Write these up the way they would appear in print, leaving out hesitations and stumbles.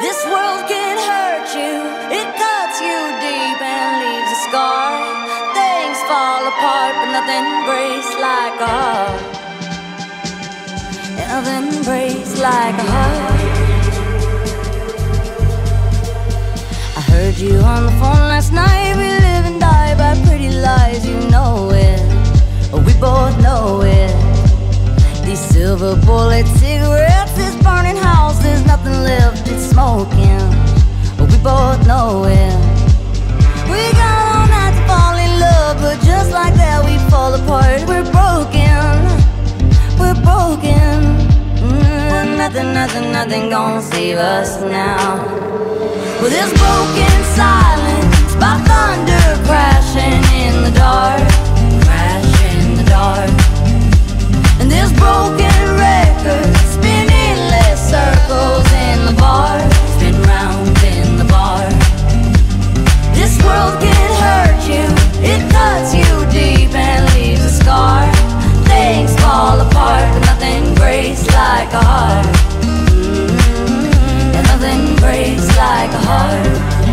This world can hurt you, it cuts you deep and leaves a scar. Things fall apart, but nothing breaks like a heart. Nothing breaks like a heart. I heard you on the phone last night. We live and die by pretty lies, you know it. We both know it. These silver bullet cigarettes, this burning house, there's nothing left, it's smoking. We both know it. We got all night to fall in love, but just like that we fall apart. We're broken, we're broken. Nothing gonna save us now. Well, this broken silence by thunder crashing in the dark, crashing in the dark. And this broken record spin endless circles in the bar, spin round in the bar. This world can hurt you, it cuts you deep and leaves a scar. Things fall apart, but nothing breaks like a heart. And nothing breaks like a heart.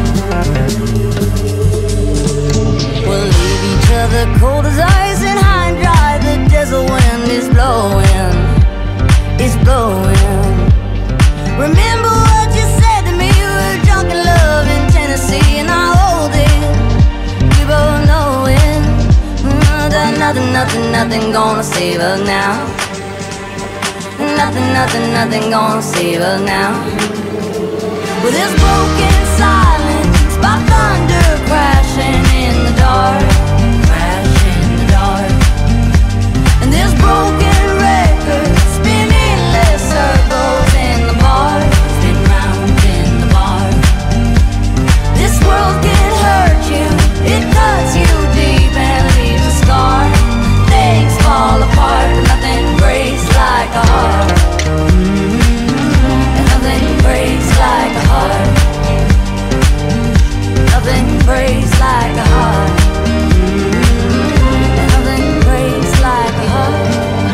We'll leave each other cold as ice and high and dry. The desert wind is blowing, it's blowing. Remember what you said to me, we were drunk in love in Tennessee, and I hold it, we both know it. That nothing gonna save us now. Nothing gonna save us now. With this broken silence by thunder crashing in the dark, crashing in the dark. And this broken record spin endless circles in the bar, spin round in the bar. This world can hurt you, it cuts you deep and leaves a scar. Things fall apart, but nothing breaks like a heart. And nothing breaks like a heart. Nothing breaks like a heart. And nothing breaks like a heart.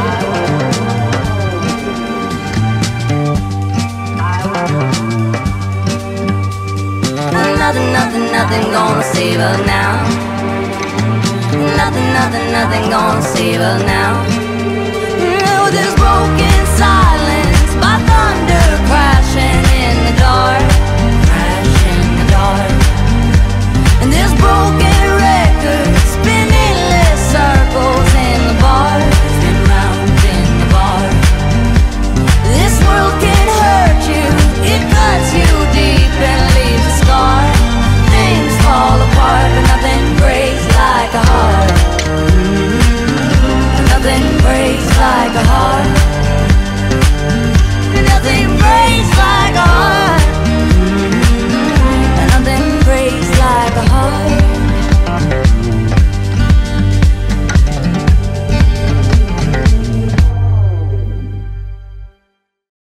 Nothing gonna save us now. Nothing gonna save us now. With this broken silence by thunder crashing in the dark, crashing in the dark. And this broken record spin endless circles in the bar, spin round in the bar. This world can hurt you, it cuts you deep and leaves a scar. Things fall apart, but nothing breaks like a heart. Nothing breaks like a heart.